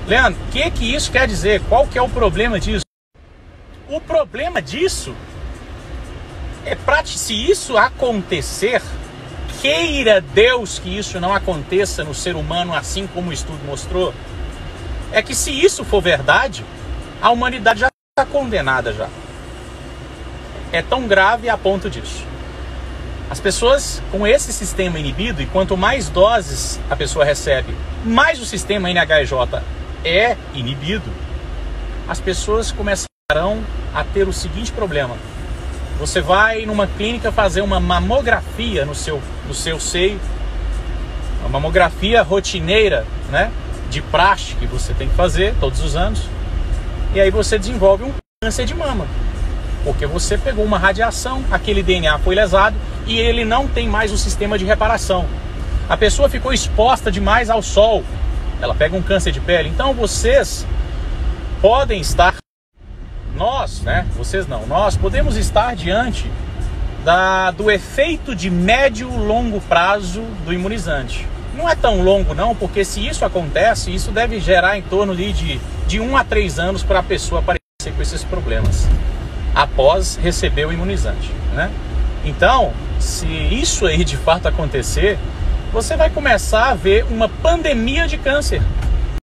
Leandro, o que isso quer dizer? Qual que é o problema disso? O problema disso é se isso acontecer, queira Deus que isso não aconteça no ser humano, assim como o estudo mostrou, é que se isso for verdade, a humanidade já está condenada já. É tão grave a ponto disso. As pessoas com esse sistema inibido, e quanto mais doses a pessoa recebe, mais o sistema NHJ é inibido, as pessoas começarão a ter o seguinte problema. Você vai numa clínica fazer uma mamografia no seu seio, uma mamografia rotineira, né, de praxe que você tem que fazer todos os anos, e aí você desenvolve um câncer de mama, porque você pegou uma radiação, aquele DNA foi lesado e ele não tem mais o sistema de reparação. A pessoa ficou exposta demais ao sol, ela pega um câncer de pele. Então vocês podem estar, nós podemos estar diante do efeito de médio e longo prazo do imunizante. Não é tão longo não, porque se isso acontece, isso deve gerar em torno de 1 a 3 anos para a pessoa aparecer com esses problemas após receber o imunizante, né? Então, se isso aí de fato acontecer, você vai começar a ver uma pandemia de câncer.